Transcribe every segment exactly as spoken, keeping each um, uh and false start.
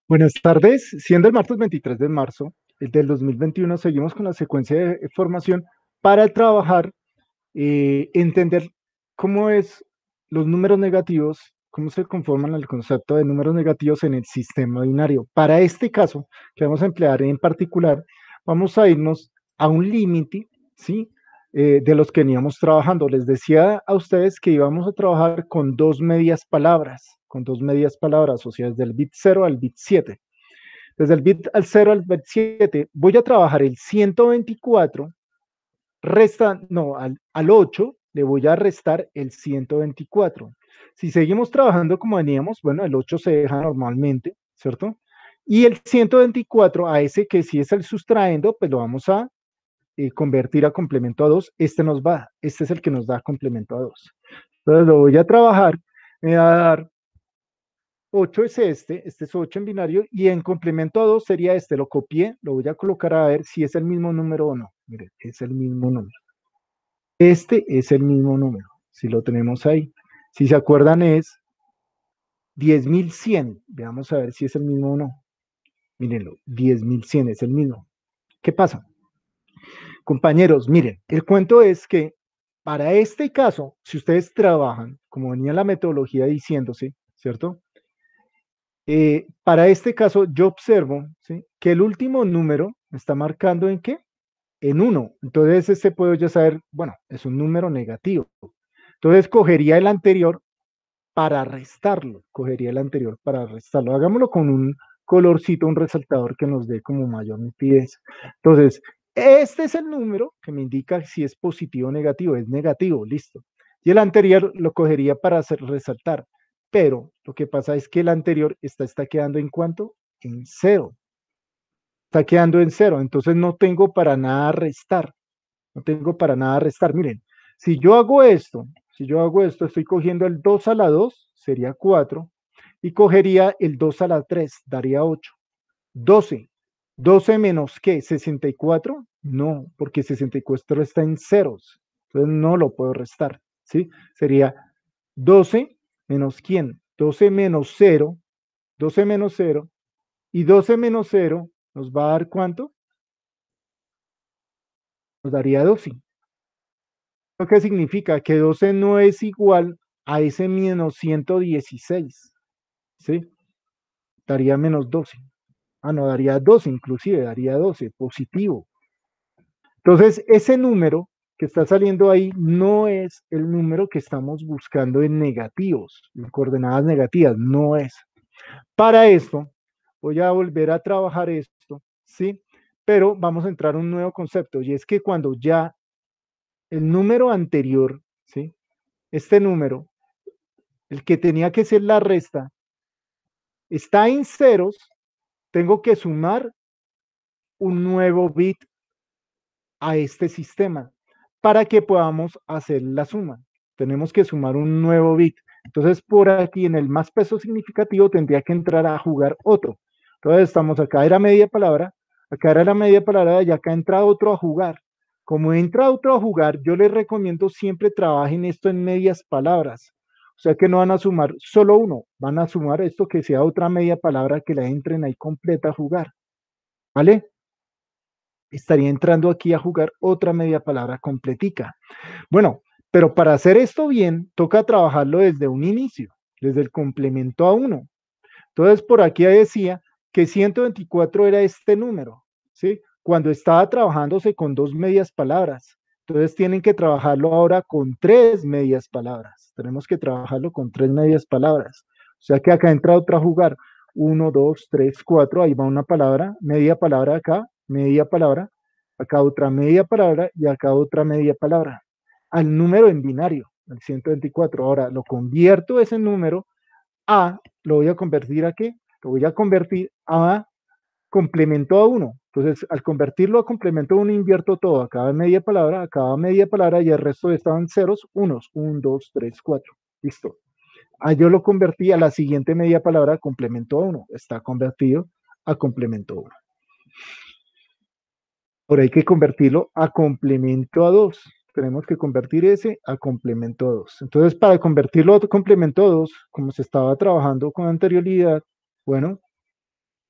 Buenas tardes, siendo el martes veintitrés de marzo el del dos mil veintiuno, seguimos con la secuencia de formación para trabajar, eh, entender cómo es los números negativos, cómo se conforman el concepto de números negativos en el sistema binario. Para este caso, que vamos a emplear en particular, vamos a irnos a un límite, ¿sí? Eh, de los que veníamos trabajando. Les decía a ustedes que íbamos a trabajar con dos medias palabras, con dos medias palabras, o sea, desde el bit cero al bit siete. Desde el bit al cero al bit siete, voy a trabajar el ciento veinticuatro, resta, no, al, al ocho le voy a restar el ciento veinticuatro. Si seguimos trabajando como veníamos, bueno, el ocho se deja normalmente, ¿cierto? Y el ciento veinticuatro, a ese que sí es el sustraendo, pues lo vamos a eh, convertir a complemento a dos. Este nos va, este es el que nos da complemento a dos. Entonces lo voy a trabajar, me va a dar ocho es este, este es ocho en binario, y en complemento a dos sería este, lo copié, lo voy a colocar a ver si es el mismo número o no. Miren, es el mismo número. Este es el mismo número, si lo tenemos ahí. Si se acuerdan es diez mil cien. Veamos a ver si es el mismo o no. Mírenlo, diez mil cien es el mismo. ¿Qué pasa? Compañeros, miren, el cuento es que para este caso, si ustedes trabajan, como venía la metodología diciéndose, ¿cierto? Eh, para este caso, yo observo, ¿sí?, que el último número me está marcando en qué? En uno. Entonces, este puedo ya saber, bueno, es un número negativo. Entonces, cogería el anterior para restarlo. Cogería el anterior para restarlo. Hagámoslo con un colorcito, un resaltador que nos dé como mayor nitidez. Entonces, este es el número que me indica si es positivo o negativo. Es negativo, listo. Y el anterior lo cogería para hacer resaltar. Pero lo que pasa es que el anterior está, está quedando en cuánto? En cero. Está quedando en cero. Entonces no tengo para nada restar. No tengo para nada restar. Miren, si yo hago esto, si yo hago esto, estoy cogiendo el dos a la dos, sería cuatro, y cogería el dos a la tres, daría ocho. doce. ¿doce menos qué? ¿sesenta y cuatro? No, porque sesenta y cuatro está en ceros. Entonces no lo puedo restar, ¿sí? Sería doce menos quién? doce menos cero, doce menos cero, y doce menos cero nos va a dar ¿cuánto? Nos daría doce. ¿Lo que significa? Que doce no es igual a ese menos ciento dieciséis, ¿sí? Daría menos doce. Ah, no, daría doce, inclusive, daría doce, positivo. Entonces, ese número que está saliendo ahí no es el número que estamos buscando en negativos, en coordenadas negativas, no es. Para esto, voy a volver a trabajar esto, ¿sí? Pero vamos a entrar a un nuevo concepto, y es que cuando ya el número anterior, ¿sí? Este número, el que tenía que ser la resta, está en ceros, tengo que sumar un nuevo bit a este sistema para que podamos hacer la suma. Tenemos que sumar un nuevo bit. Entonces, por aquí en el más peso significativo tendría que entrar a jugar otro. Entonces, estamos acá, era media palabra, acá era la media palabra y acá entra otro a jugar. Como entra otro a jugar, yo les recomiendo siempre trabajen esto en medias palabras. O sea que no van a sumar solo uno, van a sumar esto que sea otra media palabra que la entren ahí completa a jugar. ¿Vale? Estaría entrando aquí a jugar otra media palabra completica. Bueno, pero para hacer esto bien, toca trabajarlo desde un inicio, desde el complemento a uno. Entonces, por aquí decía que ciento veinticuatro era este número, ¿sí? Cuando estaba trabajándose con dos medias palabras. Entonces, tienen que trabajarlo ahora con tres medias palabras. Tenemos que trabajarlo con tres medias palabras. O sea que acá entra otra a jugar. Uno, dos, tres, cuatro. Ahí va una palabra, media palabra acá, media palabra. Acá otra media palabra y acá otra media palabra. Al número en binario, el ciento veinticuatro. Ahora lo convierto ese número a, lo voy a convertir a qué? Lo voy a convertir a complemento a uno. Entonces, al convertirlo a complemento a uno, invierto todo. A cada media palabra, a cada media palabra y el resto estaban ceros, unos. Un, dos, tres, cuatro. Listo. Ah, yo lo convertí a la siguiente media palabra, complemento a uno. Está convertido a complemento a uno. Ahora hay que convertirlo a complemento a dos. Tenemos que convertir ese a complemento a dos. Entonces, para convertirlo a complemento a dos, como se estaba trabajando con anterioridad, bueno,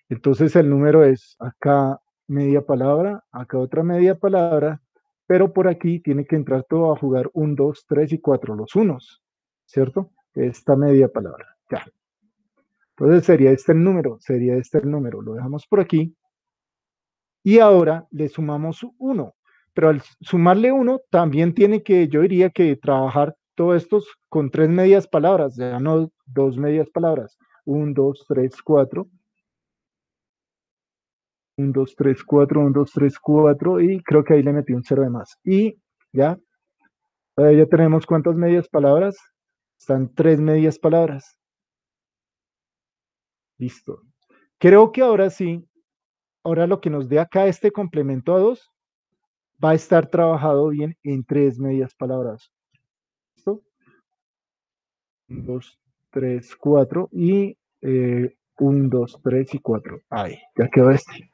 Entonces el número es acá media palabra, acá otra media palabra, pero por aquí tiene que entrar todo a jugar un, dos, tres y cuatro, los unos, ¿cierto? Esta media palabra, ya. Entonces sería este el número, sería este el número. Lo dejamos por aquí y ahora le sumamos uno. Pero al sumarle uno, también tiene que, yo diría que trabajar todos estos con tres medias palabras, ya no dos medias palabras. Un, dos, tres, cuatro. Un, dos, tres, cuatro, un, dos, tres, cuatro. Y creo que ahí le metí un cero de más. Y ya, ahí ya tenemos cuántas medias palabras. Están tres medias palabras. Listo. Creo que ahora sí, ahora lo que nos dé acá este complemento a dos va a estar trabajado bien en tres medias palabras. ¿Listo? Un, dos, tres, cuatro y eh, un, dos, tres y cuatro. Ahí, ya quedó este.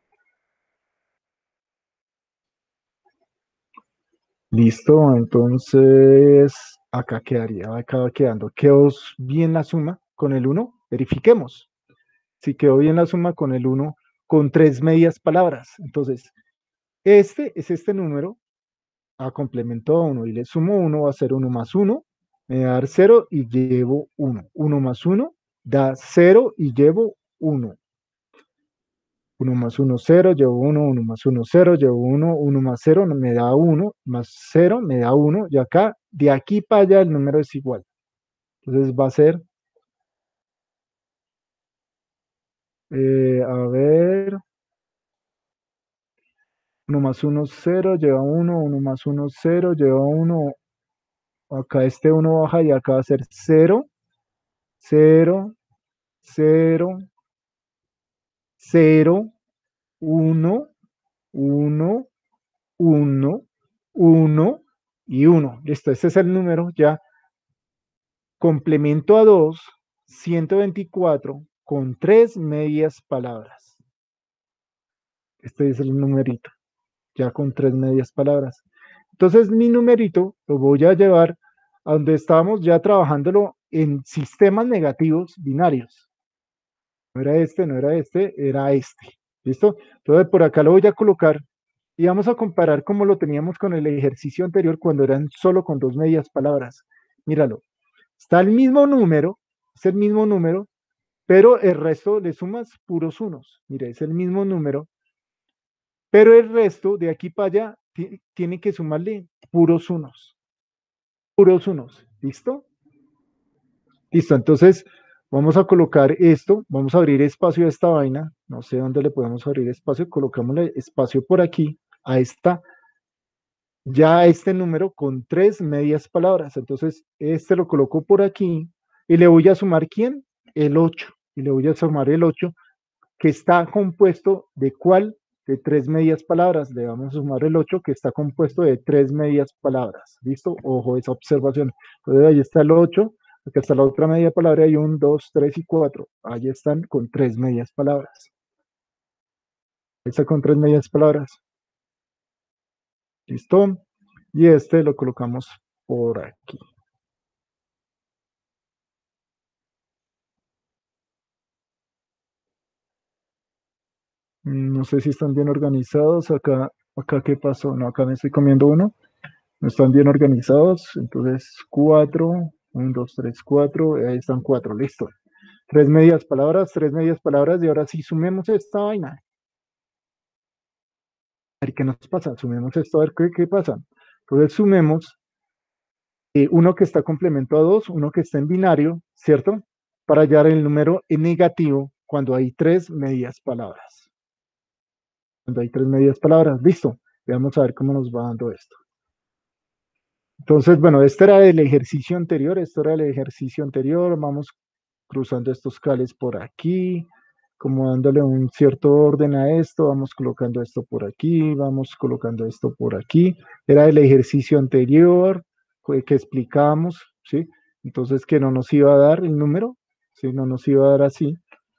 Listo, entonces acá quedaría, acá va quedando. Quedó bien la suma con el uno. Verifiquemos. Si quedó bien la suma con el uno con tres medias palabras. Entonces, este es este número a complemento a uno y le sumo uno, va a ser uno más uno, me va a dar cero y llevo uno. Uno más uno da cero y llevo uno. Uno más uno, cero, llevo uno. Uno más uno, cero, llevo uno. Uno más cero me da uno, más cero me da uno. Y acá, de aquí para allá, el número es igual. Entonces va a ser, eh, a ver, uno más uno, cero, lleva uno. Uno más uno, cero, lleva uno. Acá este uno baja y acá va a ser cero, cero, cero, cero, uno, uno, uno, uno y uno. Listo, este es el número ya. Complemento a dos, ciento veinticuatro con tres medias palabras. Este es el numerito, ya con tres medias palabras. Entonces mi numerito lo voy a llevar a donde estábamos ya trabajándolo en sistemas negativos binarios. No era este, no era este, era este. ¿Listo? Entonces por acá lo voy a colocar y vamos a comparar cómo lo teníamos con el ejercicio anterior cuando eran solo con dos medias palabras. Míralo. Está el mismo número, es el mismo número, pero el resto le sumas puros unos. Mira, es el mismo número, pero el resto de aquí para allá tiene que sumarle puros unos, puros unos. ¿Listo? Listo, entonces vamos a colocar esto, vamos a abrir espacio a esta vaina, no sé dónde le podemos abrir espacio, colocámosle espacio por aquí, a esta, ya a este número con tres medias palabras. Entonces, este lo coloco por aquí y le voy a sumar ¿quién? El ocho. Y le voy a sumar el ocho que está compuesto de cuál? De tres medias palabras. Le vamos a sumar el ocho que está compuesto de tres medias palabras. ¿Listo? Ojo, esa observación. Entonces ahí está el ocho, acá está la otra media palabra y un, dos, tres y cuatro. Ahí están con tres medias palabras. Ahí está con tres medias palabras. ¿Listo? Y este lo colocamos por aquí. Mm, No sé si están bien organizados. Acá, acá ¿qué pasó? No, acá me estoy comiendo uno. No están bien organizados. Entonces, cuatro, uno, dos, tres, cuatro. Ahí están cuatro, listo. Tres medias palabras, tres medias palabras. Y ahora sí, sumemos esta vaina. A ver qué nos pasa. Sumemos esto, a ver qué, qué pasa. Entonces, sumemos eh, uno que está complemento a dos, uno que está en binario, ¿cierto? Para hallar el número en negativo cuando hay tres medias palabras. Cuando hay tres medias palabras, listo. Vamos a ver cómo nos va dando esto. Entonces, bueno, este era el ejercicio anterior, esto era el ejercicio anterior, vamos cruzando estos cales por aquí, como dándole un cierto orden a esto, vamos colocando esto por aquí, vamos colocando esto por aquí, era el ejercicio anterior que, que explicamos, ¿sí? Entonces, que no nos iba a dar el número, ¿sí? No nos iba a dar así,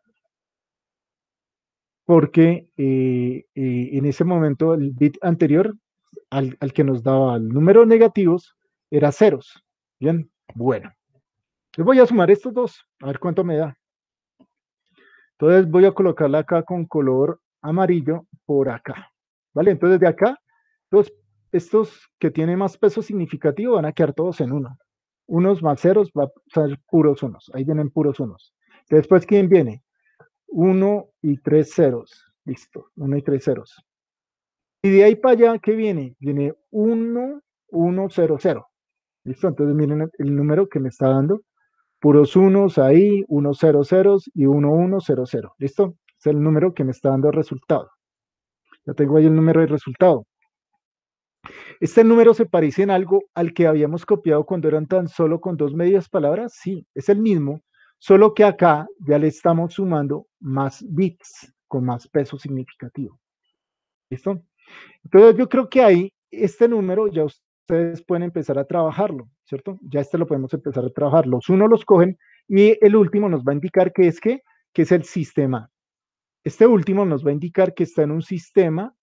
porque eh, eh, en ese momento el bit anterior al, al que nos daba el número negativos era ceros. Bien, bueno. Les voy a sumar estos dos, a ver cuánto me da. Entonces voy a colocarla acá con color amarillo por acá, ¿vale? Entonces de acá, los, estos que tienen más peso significativo van a quedar todos en uno. Unos más ceros va a ser puros unos, ahí vienen puros unos. Después, ¿quién viene? Uno y tres ceros, listo, uno y tres ceros. Y de ahí para allá, ¿qué viene? Viene uno, uno, cero, cero. ¿Listo? Entonces miren el, el número que me está dando. Puros unos ahí, unos cero ceros y uno, uno, cero, cero. ¿Listo? Es el número que me está dando el resultado. Ya tengo ahí el número de resultado. ¿Este número se parece en algo al que habíamos copiado cuando eran tan solo con dos medias palabras? Sí, es el mismo, solo que acá ya le estamos sumando más bits con más peso significativo. ¿Listo? Entonces yo creo que ahí este número ya ustedes pueden empezar a trabajarlo, ¿cierto? Ya este lo podemos empezar a trabajar. Los unos los cogen y el último nos va a indicar que es que, que es el sistema. Este último nos va a indicar que está en un sistema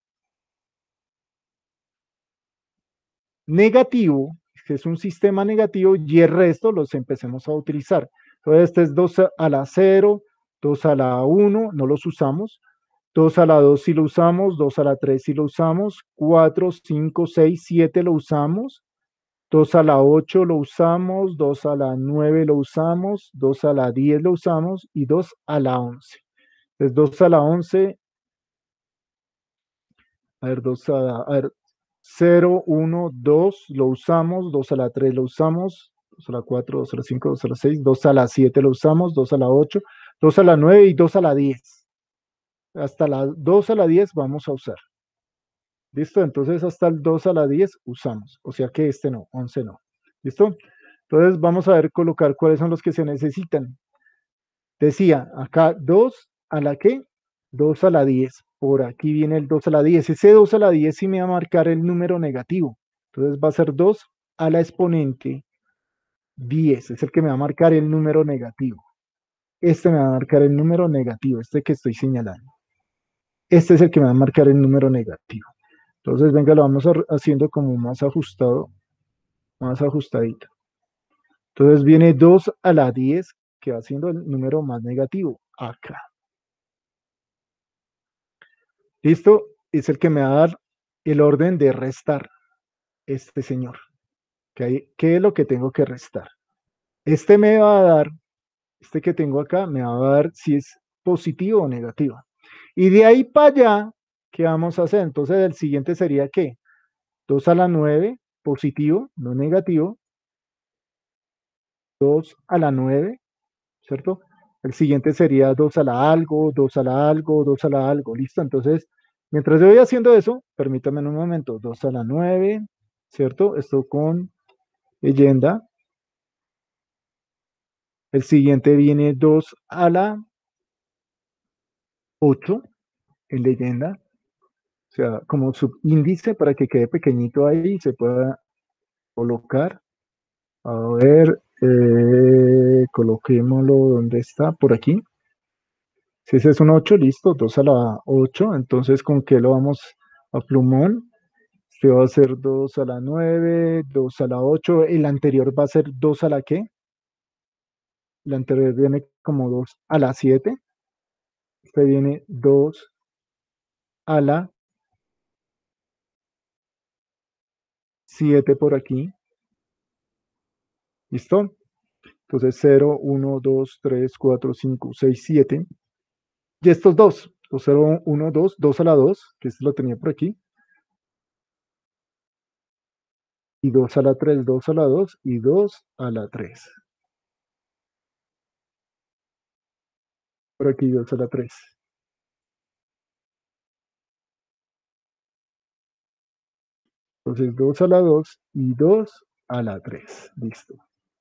negativo, que es un sistema negativo, y el resto los empecemos a utilizar. Entonces este es dos a la cero, dos a la uno, no los usamos. dos a la dos sí lo usamos, dos a la tres sí lo usamos, cuatro, cinco, seis, siete lo usamos, dos a la ocho lo usamos, dos a la nueve lo usamos, dos a la diez lo usamos y dos a la once. Entonces dos a la once, a ver, dos a la, a ver, cero, uno, dos lo usamos, dos a la tres lo usamos, dos a la cuatro, dos a la cinco, dos a la seis, dos a la siete lo usamos, dos a la ocho, dos a la nueve y dos a la diez. Hasta la dos a la diez vamos a usar. ¿Listo? Entonces hasta el dos a la diez usamos. O sea que este no, once no. ¿Listo? Entonces vamos a ver colocar cuáles son los que se necesitan. Decía acá dos a la que, dos a la diez. Por aquí viene el dos a la diez. Ese dos a la diez sí me va a marcar el número negativo. Entonces va a ser dos a la exponente diez. Es el que me va a marcar el número negativo. Este me va a marcar el número negativo, este que estoy señalando. Este es el que me va a marcar el número negativo. Entonces, venga, lo vamos a, haciendo como más ajustado, más ajustadito. Entonces viene dos a la diez, que va siendo el número más negativo, acá. ¿Listo? Es el que me va a dar el orden de restar este señor. ¿Okay? ¿Qué es lo que tengo que restar? Este me va a dar, este que tengo acá, me va a dar si es positivo o negativo. Y de ahí para allá, ¿qué vamos a hacer? Entonces el siguiente sería ¿qué? dos a la nueve, positivo, no negativo. dos a la nueve, ¿cierto? El siguiente sería dos a la algo, dos a la algo, dos a la algo, ¿listo? Entonces, mientras yo voy haciendo eso, permítame un momento, dos a la nueve, ¿cierto? Esto con leyenda. El siguiente viene dos a la ocho en leyenda, o sea, como subíndice para que quede pequeñito ahí y se pueda colocar. A ver, eh, coloquémoslo donde está, por aquí. Si ese es un ocho, listo, dos a la ocho. Entonces, ¿con qué lo vamos a plumón? Este va a ser dos a la nueve, dos a la ocho. El anterior va a ser dos a la qué? El anterior viene como dos a la siete. Este viene dos a la siete por aquí. ¿Listo? Entonces cero, uno, dos, tres, cuatro, cinco, seis, siete. Y estos dos, los cero, uno, dos, dos a la dos, que este lo tenía por aquí. Y dos a la tres, dos a la dos y dos a la tres. Por aquí dos a la tres. Entonces dos a la dos y dos a la tres. Listo.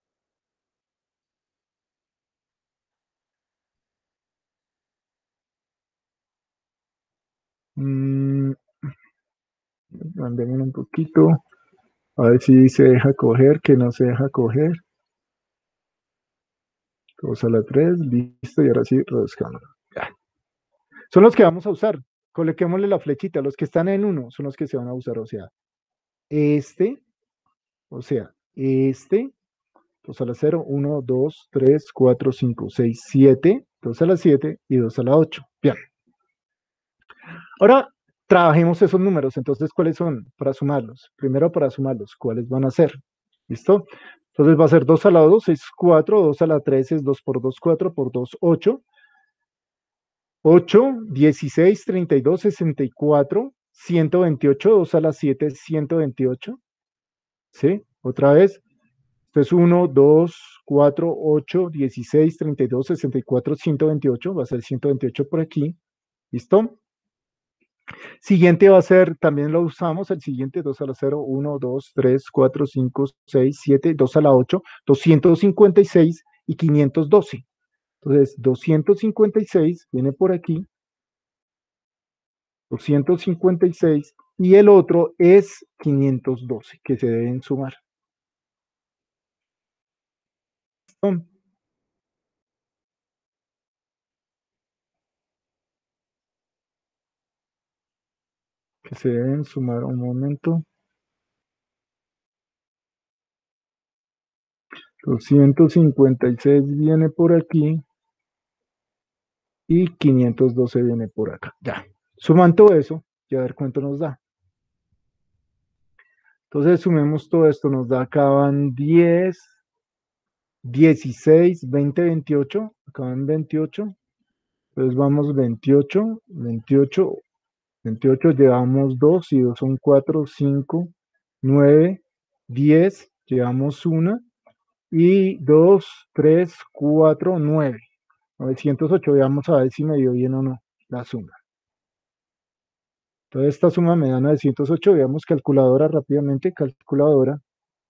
Mm, mandémoslo un poquito. A ver si se deja coger, que no se deja coger. dos a la tres, listo. Y ahora sí, reduzcámoslo. Ya. Son los que vamos a usar. Coloquémosle la flechita. Los que están en uno son los que se van a usar. O sea, este, o sea, este, dos a la cero, uno, dos, tres, cuatro, cinco, seis, siete. dos a la siete y dos a la ocho. Bien. Ahora trabajemos esos números. Entonces, ¿cuáles son? Para sumarlos. Primero para sumarlos. ¿Cuáles van a ser? ¿Listo? Entonces va a ser dos a la dos es cuatro, dos a la tres es dos por dos, cuatro, por dos, ocho. ocho, dieciséis, treinta y dos, sesenta y cuatro, ciento veintiocho, dos a la siete es ciento veintiocho. ¿Sí? Otra vez. Esto es uno, dos, cuatro, ocho, dieciséis, treinta y dos, sesenta y cuatro, ciento veintiocho. Va a ser ciento veintiocho por aquí. ¿Listo? Siguiente va a ser, también lo usamos, el siguiente, dos a la cero, uno, dos, tres, cuatro, cinco, seis, siete, dos a la ocho, doscientos cincuenta y seis y quinientos doce. Entonces, doscientos cincuenta y seis viene por aquí, doscientos cincuenta y seis, y el otro es quinientos doce, que se deben sumar. ¿Listo? Que se deben sumar un momento. doscientos cincuenta y seis viene por aquí y quinientos doce viene por acá. Ya. Suman todo eso y a ver cuánto nos da. Entonces sumemos todo esto, nos da acá van diez, dieciséis, veinte, veintiocho, acá van veintiocho. Entonces vamos veintiocho, veintiocho, veintiocho, llevamos dos y dos son cuatro, cinco, nueve, diez, llevamos una y dos, tres, cuatro, nueve. novecientos ocho, veamos a ver si me dio bien o no la suma. Entonces esta suma me da novecientos ocho, veamos calculadora rápidamente, calculadora,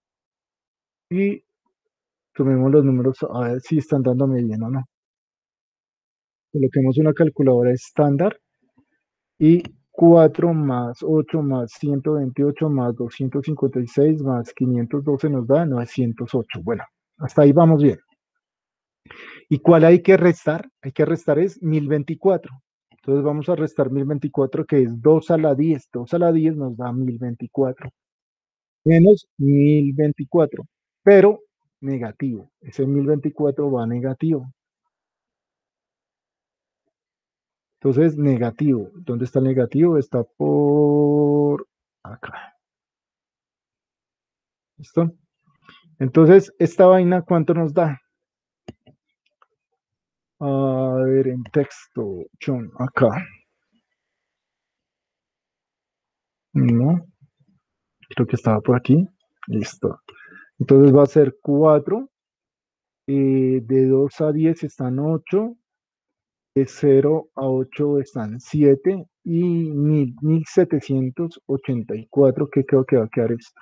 y sumemos los números a ver si están dándome bien o no. Coloquemos una calculadora estándar y cuatro más ocho más ciento veintiocho más doscientos cincuenta y seis más quinientos doce nos da novecientos ocho. Bueno, hasta ahí vamos bien. ¿Y cuál hay que restar? Hay que restar es mil veinticuatro. Entonces vamos a restar mil veinticuatro, que es dos a la diez. dos a la diez nos da mil veinticuatro. Menos mil veinticuatro. Pero negativo. Ese mil veinticuatro va negativo. Entonces, negativo. ¿Dónde está el negativo? Está por acá. ¿Listo? Entonces, esta vaina, ¿cuánto nos da? A ver, en texto, John, acá. No, creo que estaba por aquí. Listo. Entonces va a ser cuatro. Eh, de dos a diez están ocho. De cero a ocho están siete. Y mil, mil setecientos ochenta y cuatro, que creo que va a quedar esto.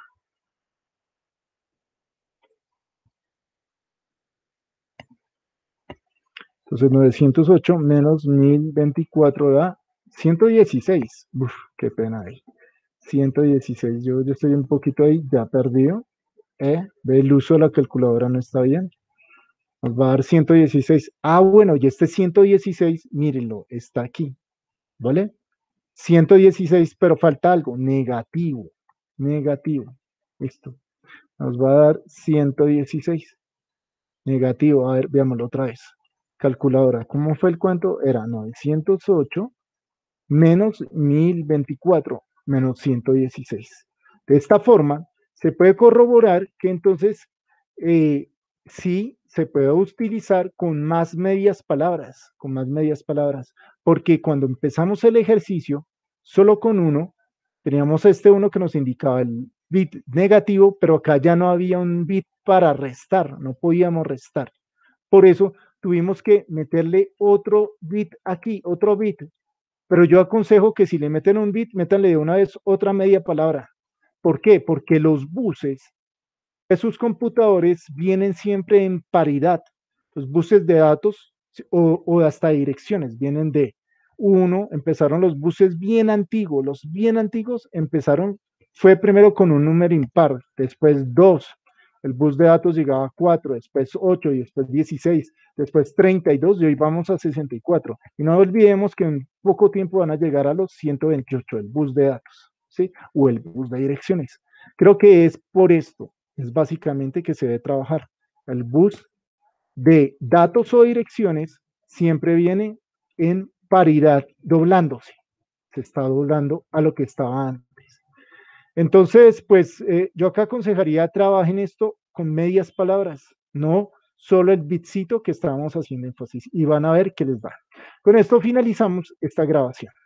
Entonces novecientos ocho menos mil veinticuatro da ciento dieciséis. Uf, qué pena ahí. ciento dieciséis, yo, yo estoy un poquito ahí ya perdido. Eh, ve, el uso de la calculadora no está bien. Nos va a dar ciento dieciséis. Ah, bueno, y este ciento dieciséis, mírenlo, está aquí, ¿vale? ciento dieciséis, pero falta algo, negativo, negativo. Listo. Nos va a dar ciento dieciséis. Negativo, a ver, veámoslo otra vez. Calculadora, ¿cómo fue el cuento? Era novecientos ocho menos mil veinticuatro menos ciento dieciséis. De esta forma, se puede corroborar que entonces eh, sí se puede utilizar con más medias palabras, con más medias palabras, porque cuando empezamos el ejercicio, solo con uno, teníamos este uno que nos indicaba el bit negativo, pero acá ya no había un bit para restar, no podíamos restar. Por eso tuvimos que meterle otro bit aquí, otro bit. Pero yo aconsejo que si le meten un bit, métanle de una vez otra media palabra. ¿Por qué? Porque los buses de sus computadores vienen siempre en paridad. Los buses de datos o, o hasta direcciones vienen de uno, empezaron los buses bien antiguos, los bien antiguos empezaron, fue primero con un número impar, después dos, el bus de datos llegaba a cuatro, después ocho y después dieciséis, después treinta y dos y hoy vamos a sesenta y cuatro. Y no olvidemos que en poco tiempo van a llegar a los ciento veintiocho, el bus de datos, ¿sí? O el bus de direcciones. Creo que es por esto, es básicamente que se debe trabajar. El bus de datos o direcciones siempre viene en paridad, doblándose. Se está doblando a lo que estaba antes. Entonces, pues eh, yo acá aconsejaría trabajen esto con medias palabras, no solo el bitcito que estábamos haciendo énfasis, y van a ver qué les va. Con esto finalizamos esta grabación.